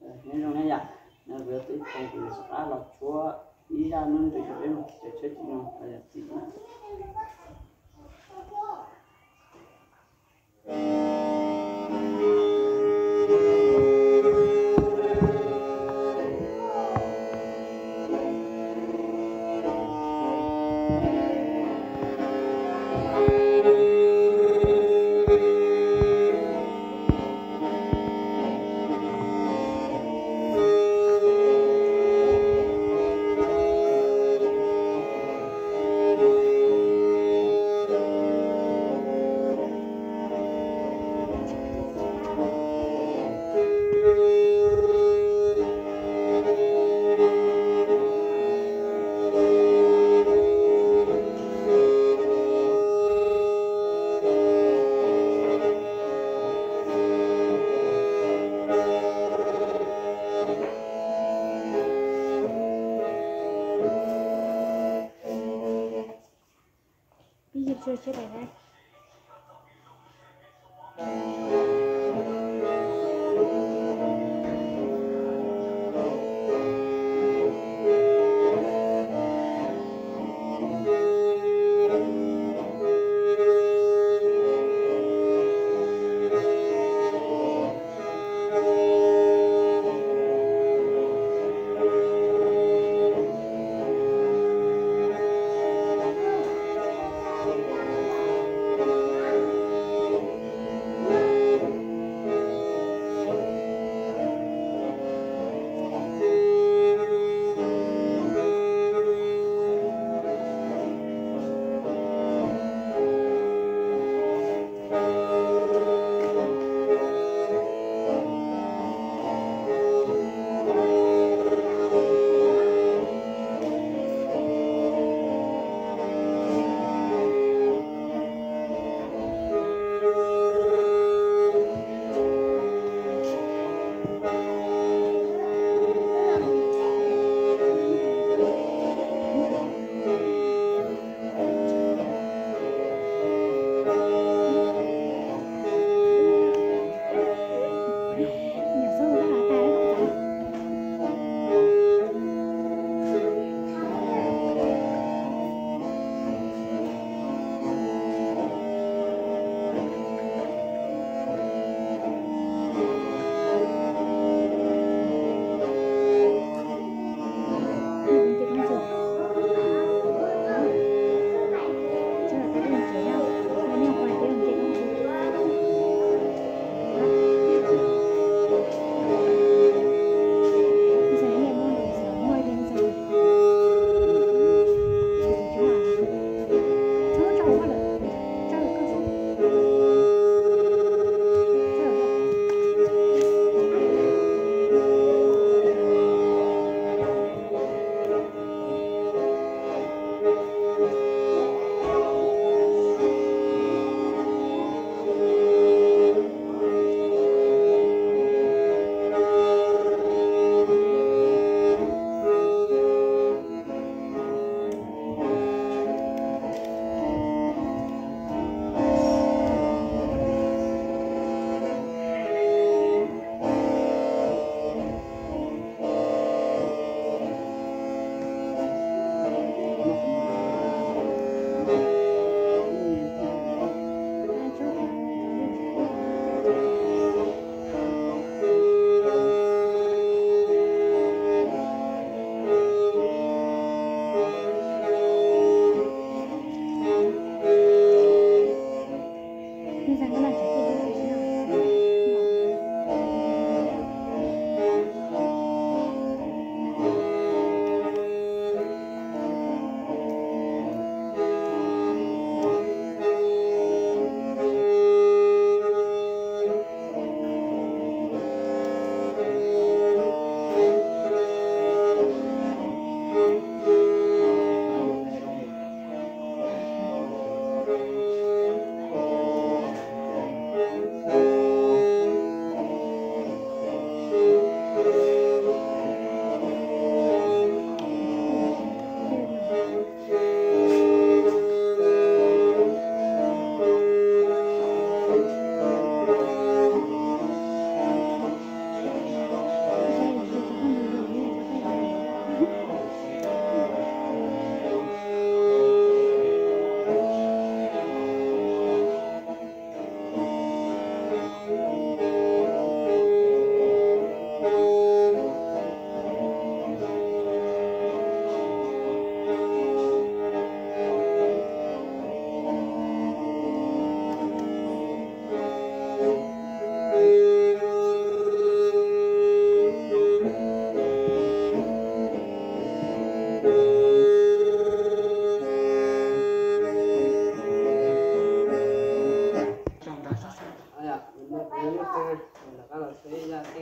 nên trong này à nó vừa tới không thì sẽ là chúa ý ra nên tôi cho em sẽ chết nó là gì nữa chưa chết này đây.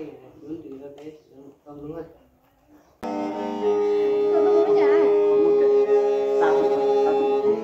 cái muốn từ ra đấy con luôn Con đâu có nhà. một cái sao sao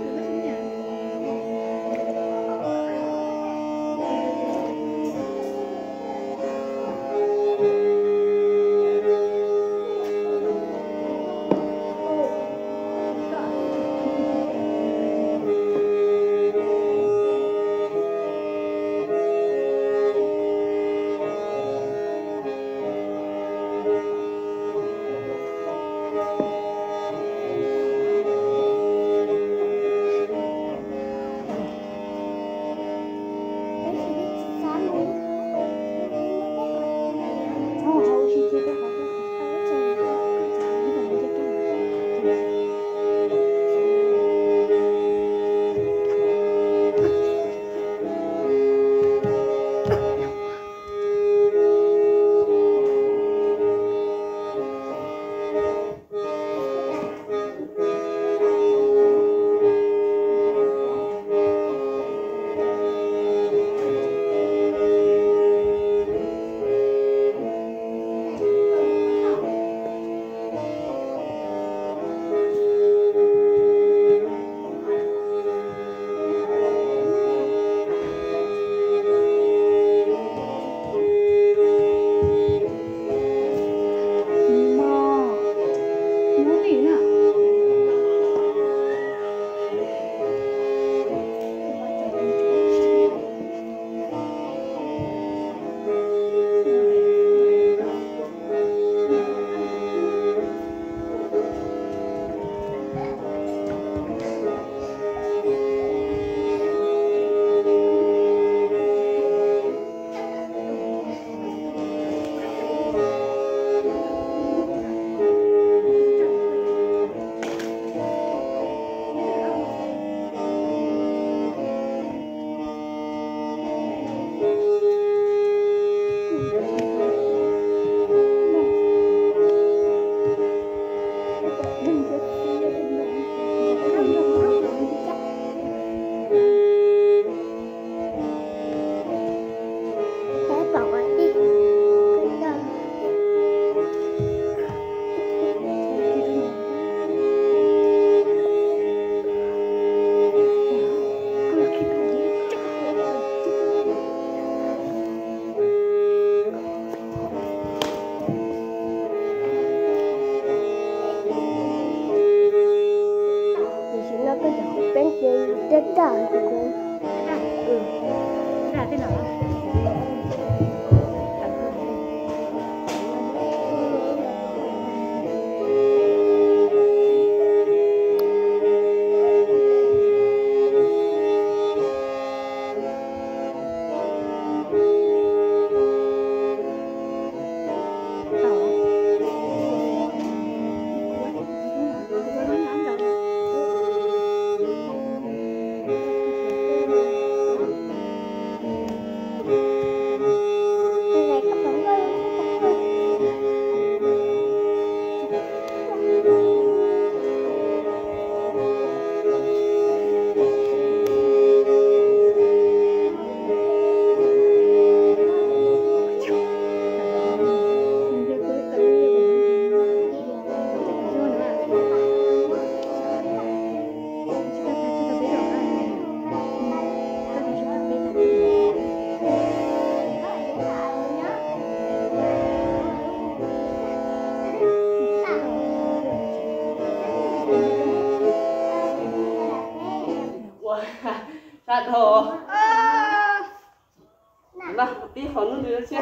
Sạt hồ. Là tí họ nó đưa chứ.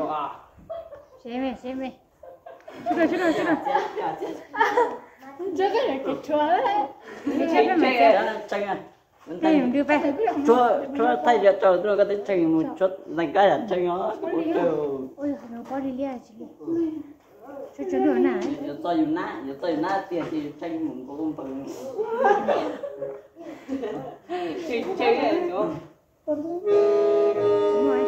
rồi à. Xem về. Chưa rồi. Chưa cái này cái chua đấy. Cái chanh à. Cái đưa về. Chúa thay cho tôi có thể chanh một chút này cái là chanh nó. Ôi, nó có đi lia chị. Cho đồ nào ấy. Giờ tôi nát tiền thì chanh một có công phần. Chanh này đúng không? Đúng rồi.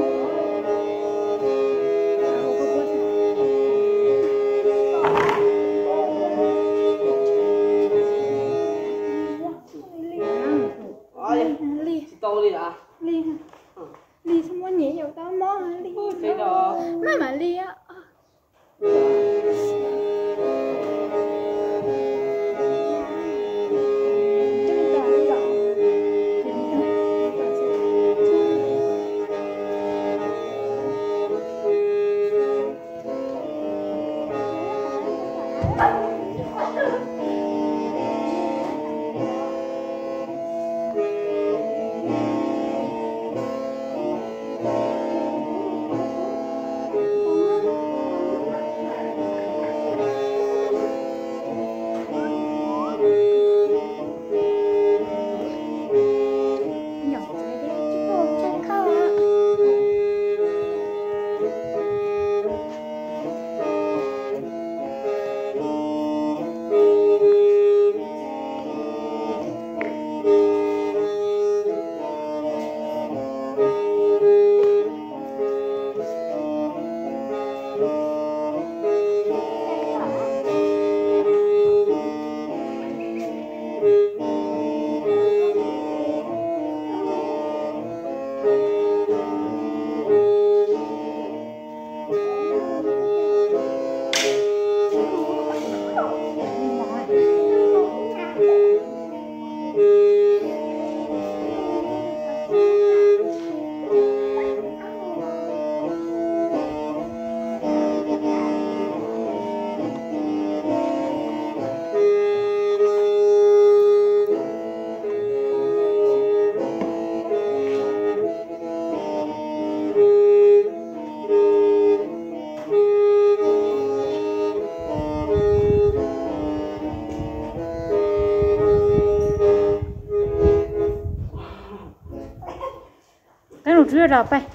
Tô đi à? Ly xong rồi nhảy vào tao mó hả Ly? Thế đó. Mà Ly á. Chưa rồi phải.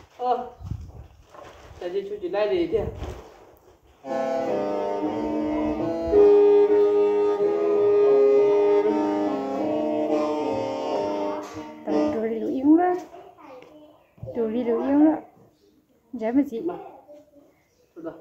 Tại vì chú chỉ lại đi đi. Tôi đi luyện đó. Dạ mà gì mà. Rồi.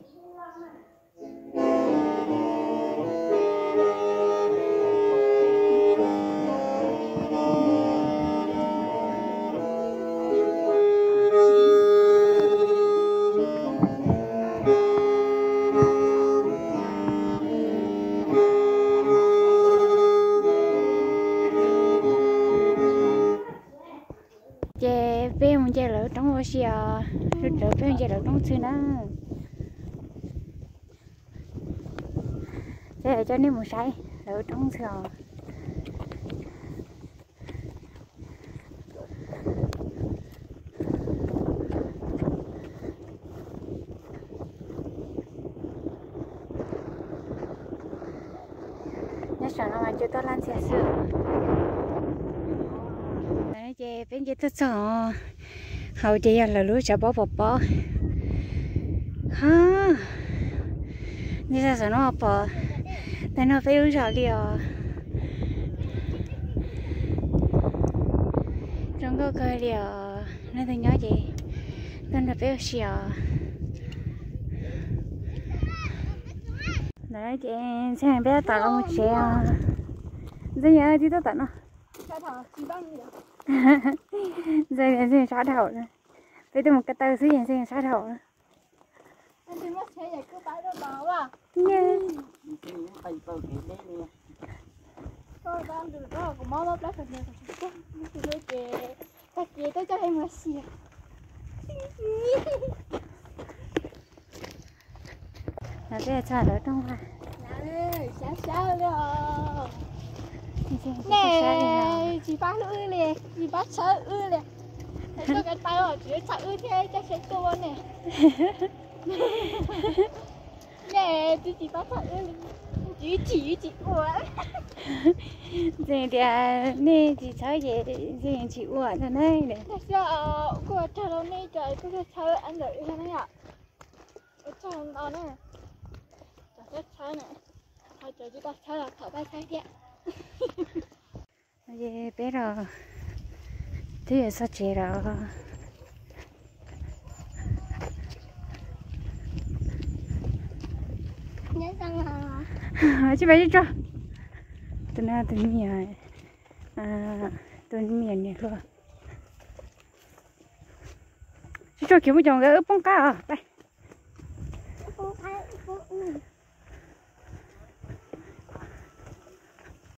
Bé một chai lỡ trong ô xìa, rồi đỡ bé một chai lỡ trong xưa đó. Thế là cho nên một say lỡ trong xưa. Nhớ sợ nó mà chưa có lan xe sữa. Đấy chị bên chị thích sợ hầu chị là lúa sợ bó ha như sao sợ nó bò tại nó phải uống sợ điều trong có cơ điều nó thường nhớ chị nên là phải sợ đấy chị xem bé tạo ra một xe dây nhớ chị tốt tận nó dây dây xóa đầu rồi bây giờ một cái tơ xí dây xóa đầu rồi anh đi mất xe vậy cứ bãi đó bảo à nha thôi đang từ đó của mama bắt phải được cái đôi kề các kia tới cho em là xì là cái sao đó trong hoa nè sao rồi nè chị bắt ư liền chị bắt sợ ư liền tôi cái tay ở dưới chạy ư thế chắc sẽ tua nè nè tôi chỉ bắt chạy chỉ ủa Dì thì nè chị cháu về dì chị uổng rồi này này. thật ra cô chờ lâu nay trời tôi sẽ chơi ăn được thế này ạ chờ nó nè rất chơi nè thôi chờ chúng ta chơi là thở bay say đi ạ Dì bé rồi thứ là sao chị rồi nhớ rằng là chị bé đi cho từ nào từ miền từ miền này luôn chị cho kiểu một chồng cái ướp bông cá à đây